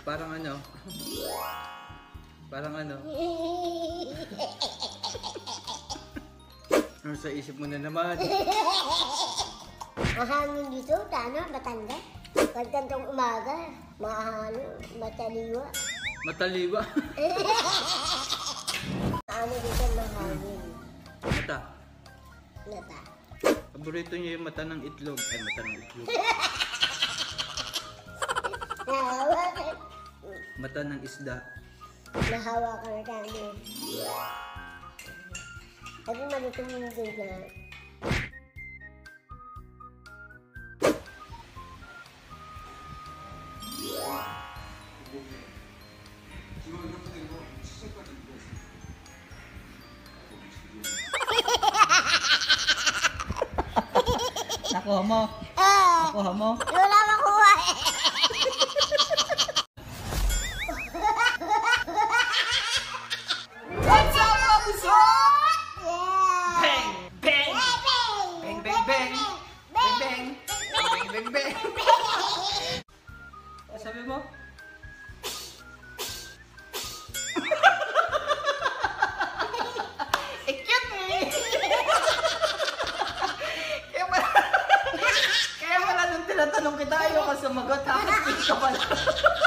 Parang ano? Parang ano? Ano sa isip mo na naman? Mahangin dito, tano, matanda. Pagkantong umaga, mataliwa. Mataliwa? Ano dito mahangin? Mata. Mata. Paborito niya yung mata ng itlog. Ay, mata ng itlog. Nahawa ka. Mata ng isda. Nahawa ka na tayo. Kasi malutong yung din na. Nakuha mo? Nakuha mo? Wala makuha eh. What's up, episode? Bang! Bang! Bang, bang, bang! Bang, bang! Bang, bang, bang! Ano sabi mo? Cute eh! Kaya wala nung tinatanong kita, ayaw ka sumagot, ha? Cute ka pala.